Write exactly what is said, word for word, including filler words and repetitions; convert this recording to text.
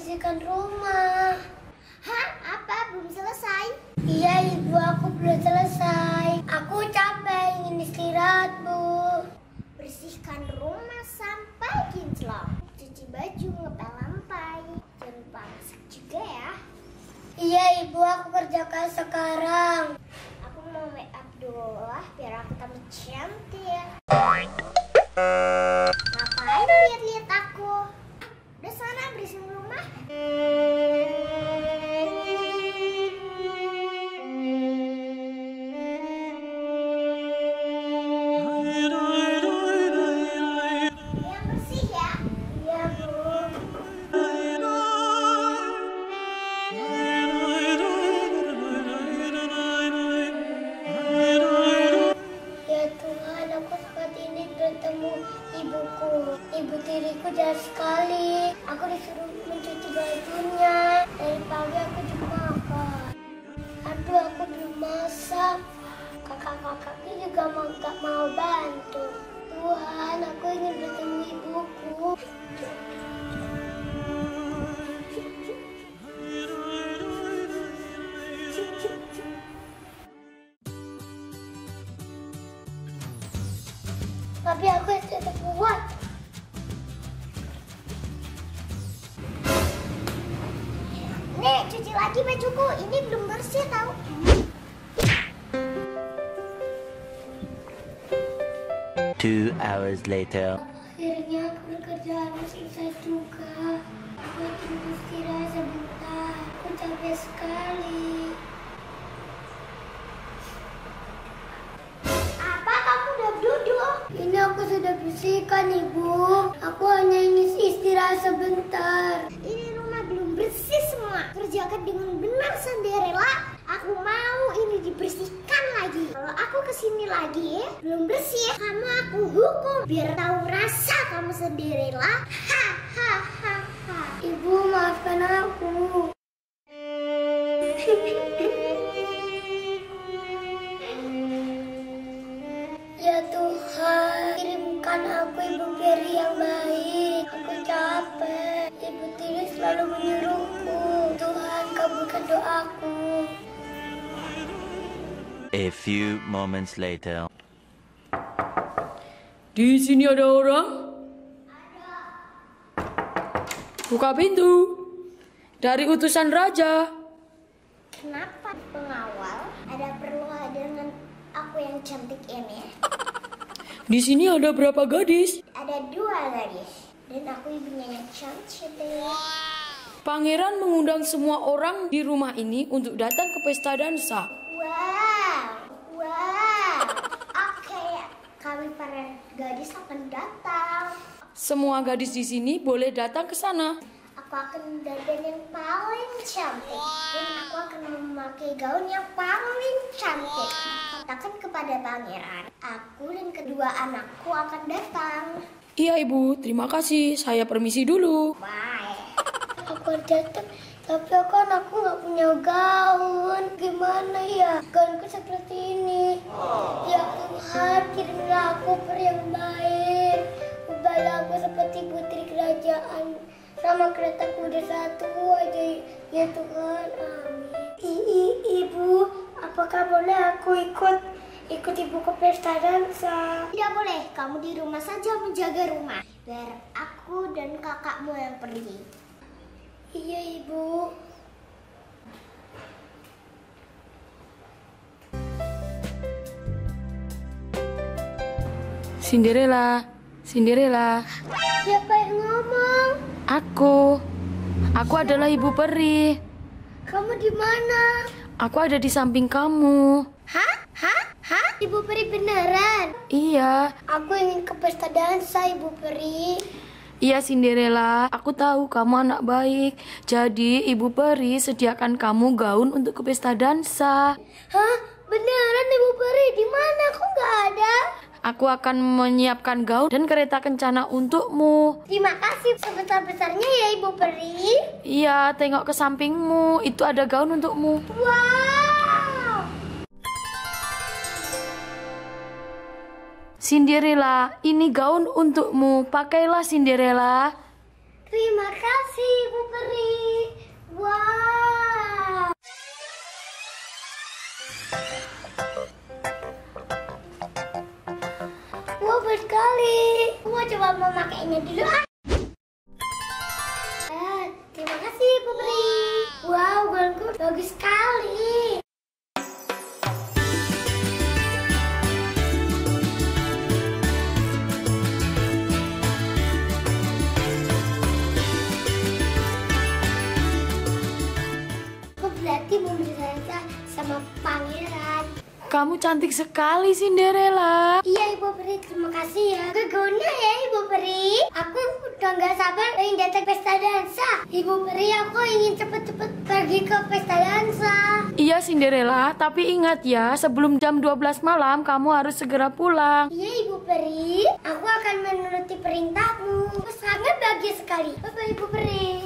bersihkan rumah. Hah? Apa? Belum selesai? Iya ibu, aku belum selesai. Aku capek, ingin istirahat bu. Bersihkan rumah sampai kinclong. Cuci baju, ngepel lantai. Jangan lupa masak juga ya. Iya ibu, aku kerjakan sekarang. Aku mau make up dulu lah biar aku tambah cantik. Ngapain lihat-lihat aku? Udah sana bersihin rumah. Yang bersih ya. Iya bu. Ya Tuhan, aku saat ini bertemu ibuku. Ibu tiriku jahat sekali. Aku disuruh mencuci bajunya. Dari pagi aku cuma makan. Aduh, aku belum masak. Kakak-kakaknya juga mau, gak mau bantu. Tuhan, aku ingin bertemu ibuku. Tapi aku tetap kuat. Nih, cuci lagi bajuku. Ini belum bersih tau. Two hours later. Akhirnya pekerjaanmu selesai juga. Aku cuma istirahat sebentar. Aku capek sekali. Apa kamu udah duduk? Ini aku sudah bersihkan ibu. Aku hanya ingin istirahat sebentar. Ini rumah belum bersih semua. Kerjakan dengan benar Cinderella. Aku mau ini dibersihkan lagi. Kalau aku kesini lagi belum bersih, kamu aku hukum biar tahu rasa kamu Cinderella. Ha ha ha ha. Ibu, maafkan aku. Ya Tuhan, kirimkan aku ibu peri yang baik. Aku capek. Ibu tiri selalu menyuruhku. Tuhan, kabulkan doaku. A few moments later. Di sini ada orang? Buka pintu. Dari utusan raja. Kenapa pengawal ada perlu dengan aku yang cantik ini? Di sini ada berapa gadis? Ada dua gadis dan aku ibunya yang cantik. Pangeran mengundang semua orang di rumah ini untuk datang ke pesta dansa. Wow, wow. Oke, kami para gadis akan datang. Semua gadis di sini boleh datang ke sana. Aku akan dandan yang paling cantik dan aku akan memakai gaun yang paling cantik. Katakan kepada pangeran, aku dan kedua anakku akan datang. Iya ibu, terima kasih. Saya permisi dulu. Bye. Aku datang, tapi kan aku nggak punya gaun. Gimana ya? Gaunku seperti ini. Ya Tuhan, kirimlah aku peri yang baik. Ubahlah aku seperti putri kerajaan. Sama kereta kuda satu aja. Ya Tuhan, amin. I, i, ibu, apakah boleh aku ikut ikut ibu ke pesta dansa? Tidak boleh, kamu di rumah saja menjaga rumah. Biar aku dan kakakmu yang pergi. Iya ibu. Cinderella, Cinderella. Siapa yang ngomong? Aku. Aku adalah ibu peri. Kamu di mana? Aku ada di samping kamu. Hah? Hah? Hah? Ibu peri beneran? Iya. Aku ingin ke pesta dansa, Ibu peri. Iya Cinderella, aku tahu kamu anak baik. Jadi ibu peri sediakan kamu gaun untuk ke pesta dansa. Hah? Beneran Ibu peri? Di mana? Kok nggak ada? Aku akan menyiapkan gaun dan kereta kencana untukmu. Terima kasih sebesar-besarnya ya Ibu peri. Iya, tengok ke sampingmu. Itu ada gaun untukmu. Wow! Cinderella, ini gaun untukmu. Pakailah Cinderella. Terima kasih Ibu Peri. Wow. Wow, bagus sekali. Aku mau coba memakainya dulu. Ah. Eh, terima kasih Ibu Peri. Wow, gaunku bagus sekali. Berarti memberi saya sama pangeran. Kamu cantik sekali, Cinderella. Iya Ibu Peri, terima kasih ya. Berguna ya Ibu Peri. Aku udah gak sabar ingin datang pesta dansa. Ibu Peri, aku ingin cepet-cepet pergi ke pesta dansa. Iya, Cinderella, tapi ingat ya, sebelum jam dua belas malam kamu harus segera pulang. Iya Ibu Peri, aku akan menuruti perintahmu. Aku sangat bahagia sekali. Bye-bye Ibu Peri.